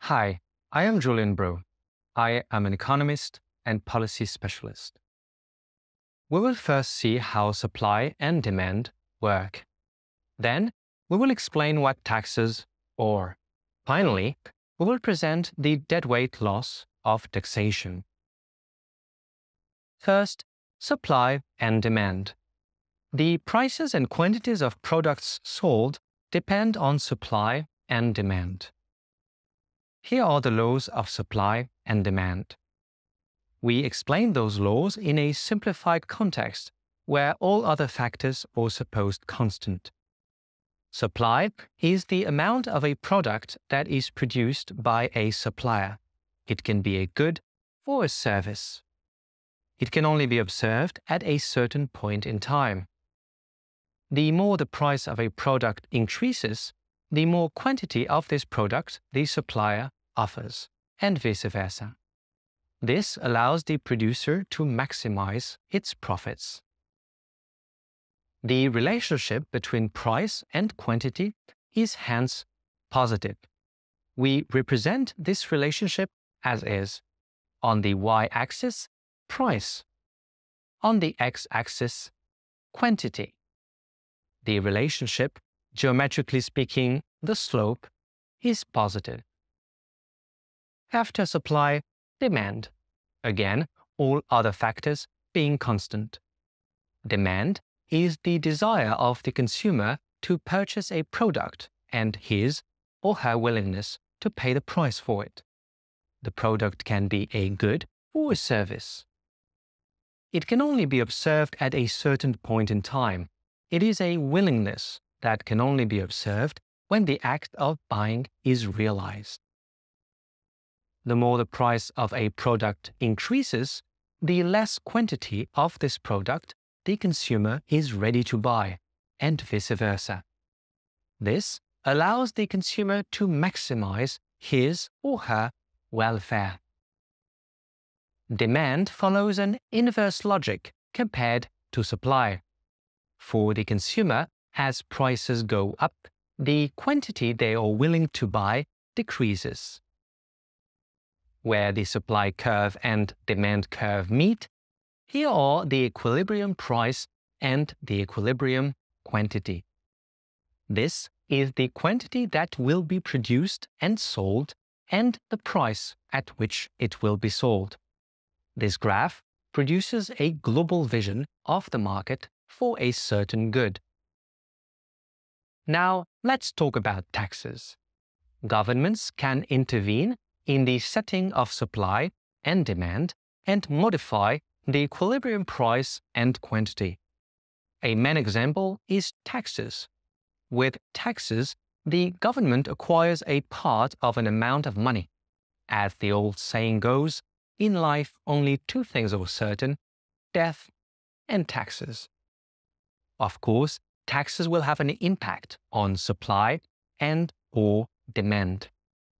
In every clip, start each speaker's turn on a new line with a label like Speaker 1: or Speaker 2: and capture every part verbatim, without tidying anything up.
Speaker 1: Hi, I am Julian Bro. I am an economist and policy specialist. We will first see how supply and demand work. Then, we will explain what taxes are. Finally, we will present the deadweight loss of taxation. First, supply and demand. The prices and quantities of products sold depend on supply and demand. Here are the laws of supply and demand. We explain those laws in a simplified context where all other factors are supposed constant. Supply is the amount of a product that is produced by a supplier. It can be a good or a service. It can only be observed at a certain point in time. The more the price of a product increases, the more quantity of this product the supplier offers, and vice versa. This allows the producer to maximize its profits. The relationship between price and quantity is hence positive. We represent this relationship as is. On the y-axis, price. On the x-axis, quantity. The relationship, geometrically speaking, the slope, is positive. After supply, demand. Again, all other factors being constant. Demand is the desire of the consumer to purchase a product and his or her willingness to pay the price for it. The product can be a good or a service. It can only be observed at a certain point in time. It is a willingness that can only be observed when the act of buying is realized. The more the price of a product increases, the less quantity of this product the consumer is ready to buy, and vice versa. This allows the consumer to maximize his or her welfare. Demand follows an inverse logic compared to supply. For the consumer, as prices go up, the quantity they are willing to buy decreases. Where the supply curve and demand curve meet, here are the equilibrium price and the equilibrium quantity. This is the quantity that will be produced and sold and the price at which it will be sold. This graph produces a global vision of the market for a certain good. Now, let's talk about taxes. Governments can intervene in the setting of supply and demand and modify the equilibrium price and quantity. A main example is taxes. With taxes, the government acquires a part of an amount of money. As the old saying goes, in life only two things are certain: death and taxes. Of course, taxes will have an impact on supply and or demand.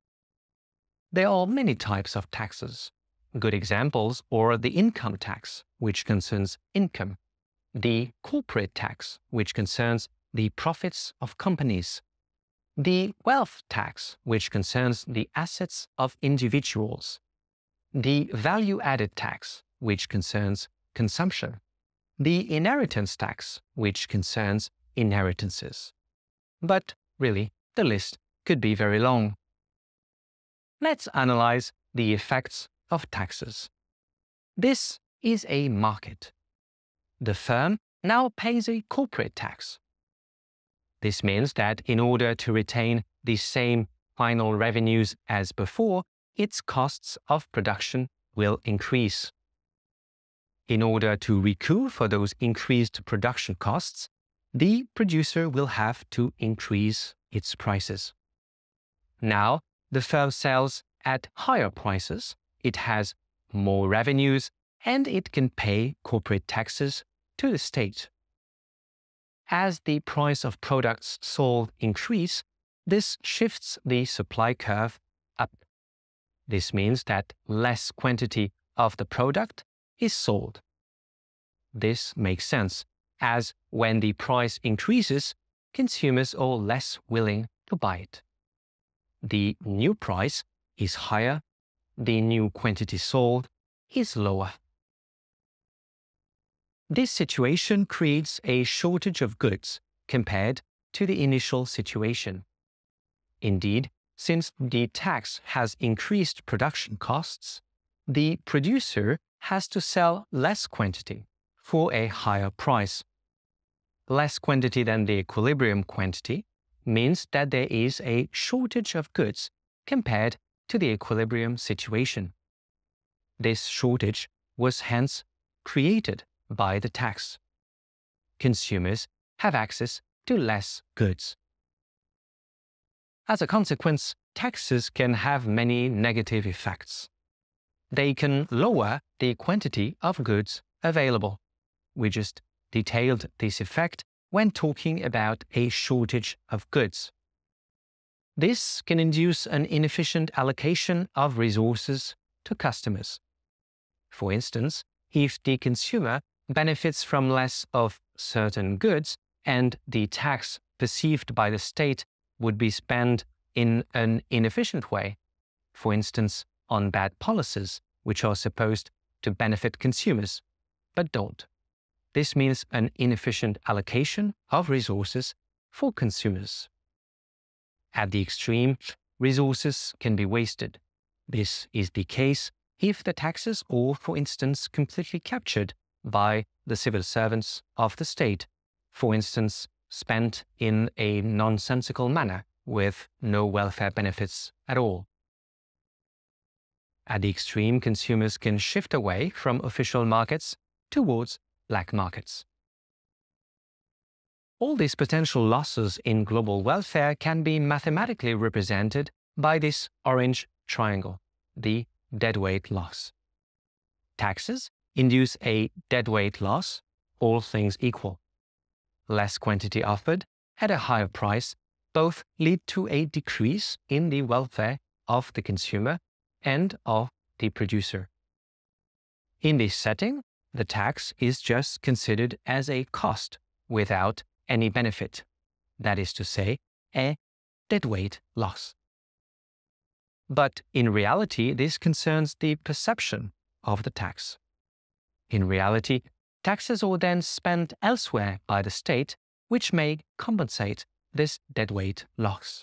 Speaker 1: There are many types of taxes. Good examples are the income tax, which concerns income, the corporate tax, which concerns the profits of companies, the wealth tax, which concerns the assets of individuals, the value-added tax, which concerns consumption, the inheritance tax, which concerns inheritances. But really, the list could be very long. Let's analyze the effects of taxes. This is a market. The firm now pays a corporate tax. This means that in order to retain the same final revenues as before, its costs of production will increase. In order to recoup for those increased production costs, the producer will have to increase its prices. Now, the firm sells at higher prices, it has more revenues, and it can pay corporate taxes to the state. As the price of products sold increase, this shifts the supply curve up. This means that less quantity of the product is sold. This makes sense, as when the price increases, consumers are less willing to buy it. The new price is higher, the new quantity sold is lower. This situation creates a shortage of goods compared to the initial situation. Indeed, since the tax has increased production costs, the producer has to sell less quantity for a higher price. Less quantity than the equilibrium quantity means that there is a shortage of goods compared to the equilibrium situation. This shortage was hence created by the tax. Consumers have access to less goods. As a consequence, taxes can have many negative effects. They can lower the quantity of goods available. We just detailed this effect when talking about a shortage of goods. This can induce an inefficient allocation of resources to customers. For instance, if the consumer benefits from less of certain goods and the tax perceived by the state would be spent in an inefficient way, for instance, on bad policies which are supposed to benefit consumers, but don't. This means an inefficient allocation of resources for consumers. At the extreme, resources can be wasted. This is the case if the taxes are, for instance, completely captured by the civil servants of the state, for instance, spent in a nonsensical manner with no welfare benefits at all. At the extreme, consumers can shift away from official markets towards black markets. All these potential losses in global welfare can be mathematically represented by this orange triangle, the deadweight loss. Taxes induce a deadweight loss, all things equal. Less quantity offered at a higher price both lead to a decrease in the welfare of the consumer and of the producer. In this setting, the tax is just considered as a cost without any benefit, that is to say, a deadweight loss. But in reality, this concerns the perception of the tax. In reality, taxes are then spent elsewhere by the state, which may compensate this deadweight loss.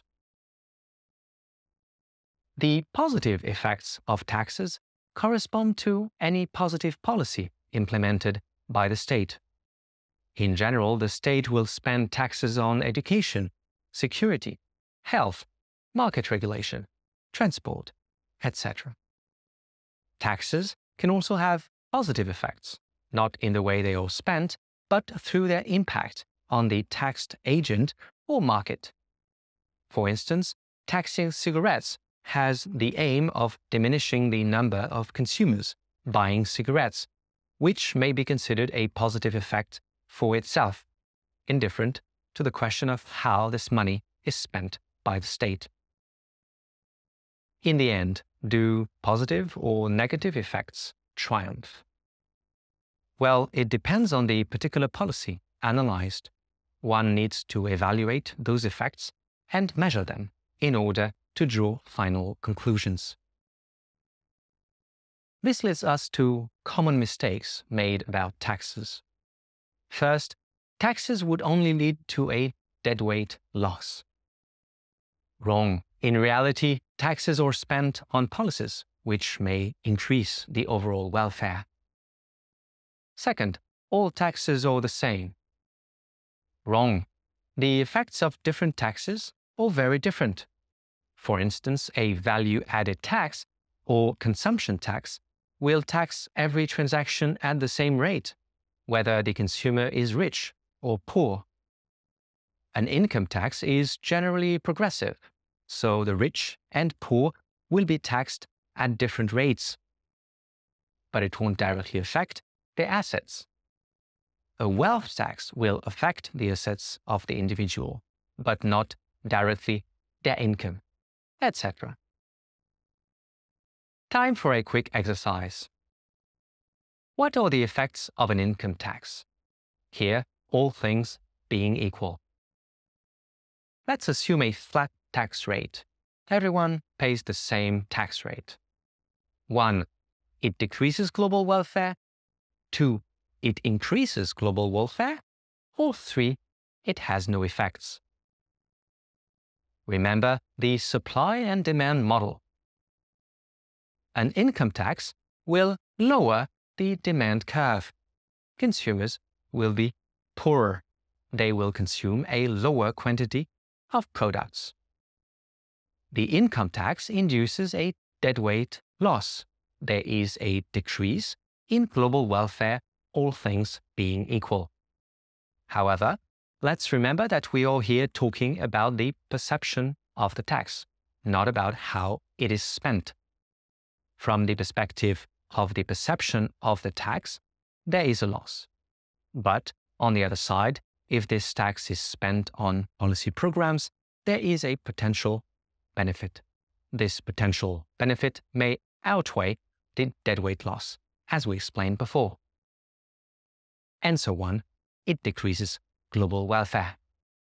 Speaker 1: The positive effects of taxes correspond to any positive policy implemented by the state. In general, the state will spend taxes on education, security, health, market regulation, transport, et cetera. Taxes can also have positive effects, not in the way they are spent, but through their impact on the taxed agent or market. For instance, taxing cigarettes has the aim of diminishing the number of consumers buying cigarettes, which may be considered a positive effect for itself, indifferent to the question of how this money is spent by the state. In the end, do positive or negative effects triumph? Well, it depends on the particular policy analyzed. One needs to evaluate those effects and measure them in order to draw final conclusions. This leads us to common mistakes made about taxes. First, taxes would only lead to a deadweight loss. Wrong. In reality, taxes are spent on policies which may increase the overall welfare. Second, all taxes are the same. Wrong. The effects of different taxes are very different. For instance, a value-added tax or consumption tax will tax every transaction at the same rate, whether the consumer is rich or poor. An income tax is generally progressive, so the rich and poor will be taxed at different rates. But it won't directly affect their assets. A wealth tax will affect the assets of the individual, but not directly their income, et cetera. Time for a quick exercise. What are the effects of an income tax? Here, all things being equal. Let's assume a flat tax rate. everyone pays the same tax rate. One, it decreases global welfare. Two, it increases global welfare. Or three, it has no effects. Remember the supply and demand model. An income tax will lower the demand curve. Consumers will be poorer. They will consume a lower quantity of products. The income tax induces a deadweight loss. There is a decrease in global welfare, all things being equal. However, let's remember that we are here talking about the perception of the tax, not about how it is spent. From the perspective of the perception of the tax, there is a loss. But on the other side, if this tax is spent on policy programs, there is a potential benefit. This potential benefit may outweigh the deadweight loss, as we explained before. And so on, it decreases global welfare.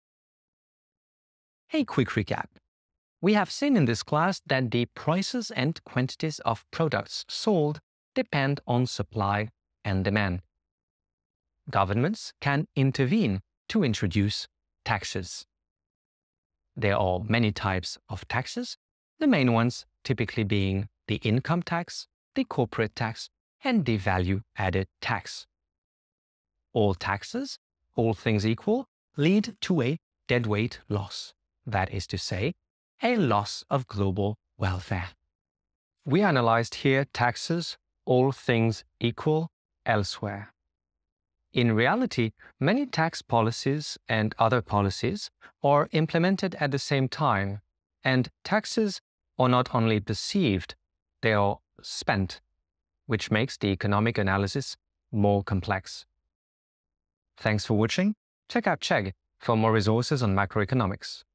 Speaker 1: A quick recap. We have seen in this class that the prices and quantities of products sold depend on supply and demand. Governments can intervene to introduce taxes. There are many types of taxes, the main ones typically being the income tax, the corporate tax, and the value-added tax. All taxes, all things equal, lead to a deadweight loss. That is to say, a loss of global welfare. We analyzed here taxes, all things equal, elsewhere. In reality, many tax policies and other policies are implemented at the same time, and taxes are not only perceived, they are spent, which makes the economic analysis more complex. Thanks for watching. Check out Chegg for more resources on macroeconomics.